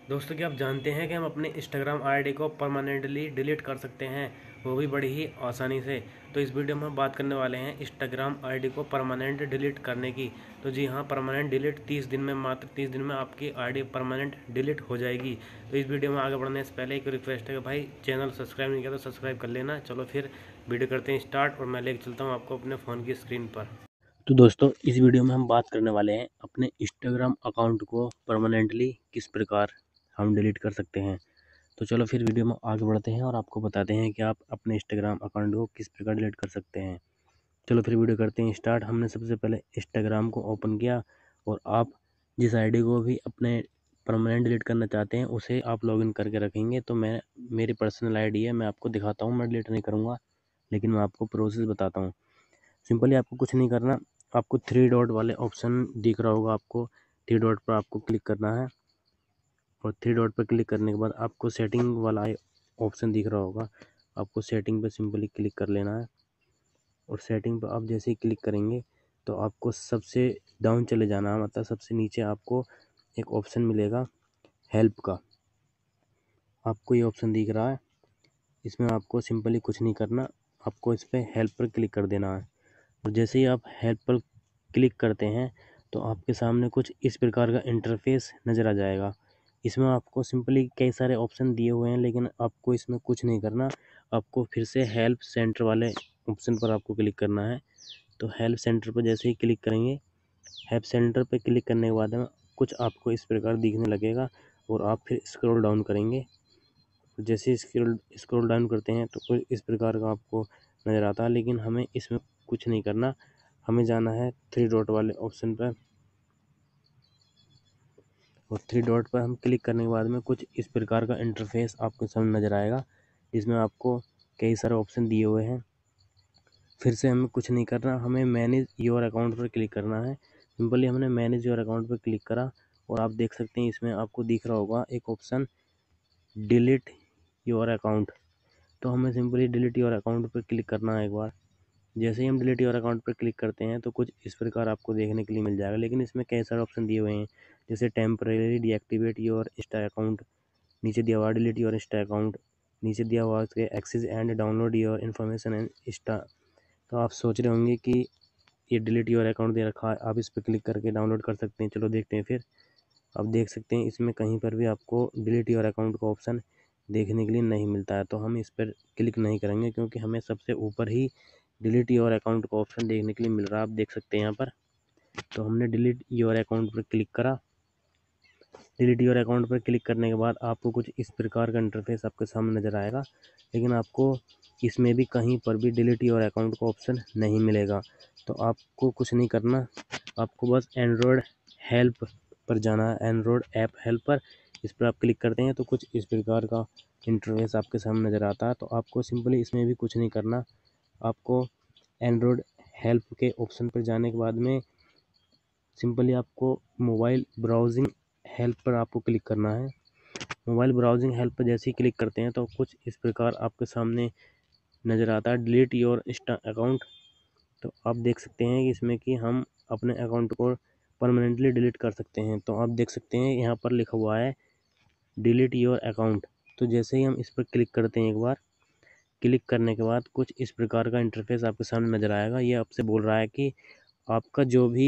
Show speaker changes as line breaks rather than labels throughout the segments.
दोस्तों क्या आप जानते हैं कि हम अपने इंस्टाग्राम आईडी को परमानेंटली डिलीट कर सकते हैं, वो भी बड़ी ही आसानी से। तो इस वीडियो में हम बात करने वाले हैं इंस्टाग्राम आईडी को परमानेंट डिलीट करने की। तो जी हाँ, परमानेंट डिलीट 30 दिन में, मात्र 30 दिन में आपकी आईडी परमानेंट डिलीट हो जाएगी। तो इस वीडियो में आगे बढ़ने से पहले एक रिक्वेस्ट है कि भाई चैनल सब्सक्राइब नहीं किया तो सब्सक्राइब कर लेना। चलो फिर वीडियो करते हैं स्टार्ट, और मैं लेकर चलता हूँ आपको अपने फ़ोन की स्क्रीन पर। तो दोस्तों इस वीडियो में हम बात करने वाले हैं अपने इंस्टाग्राम अकाउंट को परमानेंटली किस प्रकार हम डिलीट कर सकते हैं। तो चलो फिर वीडियो में आगे बढ़ते हैं और आपको बताते हैं कि आप अपने इंस्टाग्राम अकाउंट को किस प्रकार डिलीट कर सकते हैं। चलो फिर वीडियो करते हैं स्टार्ट। हमने सबसे पहले इंस्टाग्राम को ओपन किया, और आप जिस आईडी को भी अपने परमानेंट डिलीट करना चाहते हैं उसे आप लॉगिन करके रखेंगे। तो मैं, मेरी पर्सनल आईडी है, मैं आपको दिखाता हूँ। मैं डिलीट नहीं करूँगा, लेकिन मैं आपको प्रोसेस बताता हूँ। सिंपली आपको कुछ नहीं करना, आपको थ्री डॉट वाले ऑप्शन दिख रहा होगा, आपको थ्री डॉट पर आपको क्लिक करना है। और थ्री डॉट पर क्लिक करने के बाद आपको सेटिंग वाला ऑप्शन दिख रहा होगा, आपको सेटिंग पर सिंपली क्लिक कर लेना है। और सेटिंग पर आप जैसे ही क्लिक करेंगे तो आपको सबसे डाउन चले जाना है, मतलब सबसे नीचे आपको एक ऑप्शन मिलेगा हेल्प का। आपको ये ऑप्शन दिख रहा है, इसमें आपको सिंपली कुछ नहीं करना, आपको इस पर हेल्प पर क्लिक कर देना है। और जैसे ही आप हेल्प पर क्लिक करते हैं तो आपके सामने कुछ इस प्रकार का इंटरफेस नज़र आ जाएगा। इसमें आपको सिंपली कई सारे ऑप्शन दिए हुए हैं, लेकिन आपको इसमें कुछ नहीं करना। आपको फिर से हेल्प सेंटर वाले ऑप्शन पर आपको क्लिक करना है। तो हेल्प सेंटर पर जैसे ही क्लिक करेंगे, हेल्प सेंटर पर क्लिक करने के बाद में कुछ आपको इस प्रकार दिखने लगेगा, और आप फिर स्क्रॉल डाउन करेंगे। जैसे ही स्क्रॉल डाउन करते हैं तो कुछ इस प्रकार का आपको नज़र आता है, लेकिन हमें इसमें कुछ नहीं करना। हमें जाना है थ्री डॉट वाले ऑप्शन पर, और थ्री डॉट पर हम क्लिक करने के बाद में कुछ इस प्रकार का इंटरफेस आपके सामने नज़र आएगा, जिसमें आपको कई सारे ऑप्शन दिए हुए हैं। फिर से हमें कुछ नहीं करना, हमें मैनेज योर अकाउंट पर क्लिक करना है। सिंपली हमने मैनेज योर अकाउंट पर क्लिक करा, और आप देख सकते हैं इसमें आपको दिख रहा होगा एक ऑप्शन डिलीट योर अकाउंट। तो हमें सिंपली डिलीट योर अकाउंट पर क्लिक करना है एक बार। जैसे ही हम डिलीट योर अकाउंट पर क्लिक करते हैं तो कुछ इस प्रकार आपको देखने के लिए मिल जाएगा, लेकिन इसमें कई सारे ऑप्शन दिए हुए हैं, जैसे temporary deactivate your Insta account, नीचे दिया हुआ डिलीट योर इंस्टा अकाउंट, नीचे दिया हुआ उसके access and download your information and Insta. तो आप सोच रहे होंगे कि ये डिलीट योर अकाउंट दे रखा है, आप इस पर क्लिक करके डाउनलोड कर सकते हैं। चलो देखते हैं फिर। आप देख सकते हैं इसमें कहीं पर भी आपको डिलीट योर अकाउंट का ऑप्शन देखने के लिए नहीं मिलता है, तो हम इस पर क्लिक नहीं करेंगे, क्योंकि हमें सबसे ऊपर ही डिलीट योर अकाउंट का ऑप्शन देखने के लिए मिल रहा है। आप देख सकते हैं यहाँ पर। तो हमने डिलीट योर अकाउंट पर क्लिक करा। डिलीट योर अकाउंट पर क्लिक करने के बाद आपको कुछ इस प्रकार का इंटरफेस आपके सामने नज़र आएगा, लेकिन आपको इसमें भी कहीं पर भी डिलीट योर अकाउंट का ऑप्शन नहीं मिलेगा। तो आपको कुछ नहीं करना, आपको बस एंड्रॉयड हेल्प पर जाना है, एंड्रॉयड ऐप हेल्प पर। इस पर आप क्लिक करते हैं तो कुछ इस प्रकार का इंटरफेस आपके सामने नज़र आता है। तो आपको सिंपली इसमें भी कुछ नहीं करना, आपको एंड्रॉयड हेल्प के ऑप्शन पर जाने के बाद में सिंपली आपको मोबाइल ब्राउजिंग हेल्प पर आपको क्लिक करना है। मोबाइल ब्राउजिंग हेल्प पर जैसे ही क्लिक करते हैं तो कुछ इस प्रकार आपके सामने नज़र आता है डिलीट योर इंस्टा अकाउंट। तो आप देख सकते हैं कि इसमें कि हम अपने अकाउंट को परमानेंटली डिलीट कर सकते हैं। तो आप देख सकते हैं यहाँ पर लिखा हुआ है डिलीट योर अकाउंट। तो जैसे ही हम इस पर क्लिक करते हैं एक बार, क्लिक करने के बाद कुछ इस प्रकार का इंटरफेस आपके सामने नज़र आएगा। ये आपसे बोल रहा है कि आपका जो भी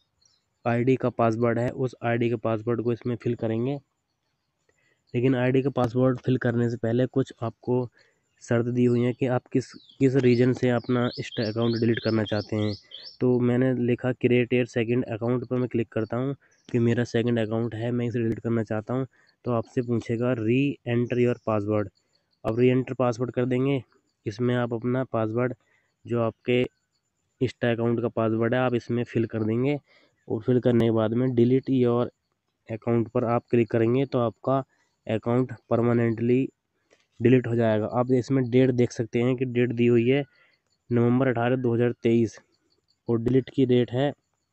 आईडी का पासवर्ड है उस आईडी के पासवर्ड को इसमें फिल करेंगे, लेकिन आईडी का पासवर्ड फिल करने से पहले कुछ आपको शर्त दी हुई है कि आप किस किस रीजन से अपना इंस्टा अकाउंट डिलीट करना चाहते हैं। तो मैंने लिखा क्रिएट योर सेकंड अकाउंट पर मैं क्लिक करता हूँ कि मेरा सेकंड अकाउंट है, मैं इसे डिलीट करना चाहता हूँ। तो आपसे पूछेगा री एंटर योर पासवर्ड। अब री एंटर पासवर्ड कर देंगे। इसमें आप अपना पासवर्ड, जो आपके इंस्टा अकाउंट का पासवर्ड है, आप इसमें फिल कर देंगे। और फिल करने के बाद में डिलीट योर अकाउंट पर आप क्लिक करेंगे तो आपका अकाउंट परमानेंटली डिलीट हो जाएगा। आप इसमें डेट देख सकते हैं कि डेट दी हुई है November 18, 2023, और डिलीट की डेट है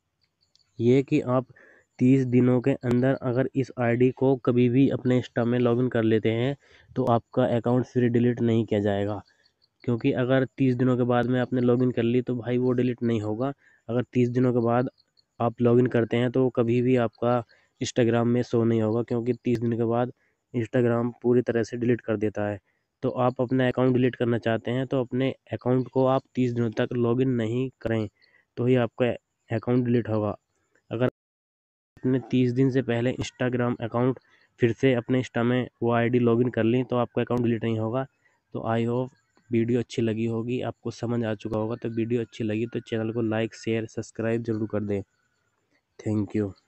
ये कि आप 30 दिनों के अंदर अगर इस आईडी को कभी भी अपने इंस्टा में लॉगिन कर लेते हैं तो आपका अकाउंट फिर डिलीट नहीं किया जाएगा। क्योंकि अगर 30 दिनों के बाद में आपने लॉगिन कर ली तो भाई वो डिलीट नहीं होगा। अगर 30 दिनों के बाद आप लॉगिन करते हैं तो कभी भी आपका इंस्टाग्राम में शो नहीं होगा, क्योंकि 30 दिन के बाद इंस्टाग्राम पूरी तरह से डिलीट कर देता है। तो आप अपना अकाउंट डिलीट करना चाहते हैं तो अपने अकाउंट को आप 30 दिनों तक लॉगिन नहीं करें, तो ही आपका अकाउंट डिलीट होगा। अगर आपने 30 दिन से पहले इंस्टाग्राम अकाउंट फिर से अपने इंस्टा में वो आईडी लॉगिन कर ली तो आपका अकाउंट डिलीट नहीं होगा। तो आई होप वीडियो अच्छी लगी होगी, आपको समझ आ चुका होगा। तो वीडियो अच्छी लगी तो चैनल को लाइक शेयर सब्सक्राइब जरूर कर दें। Thank you.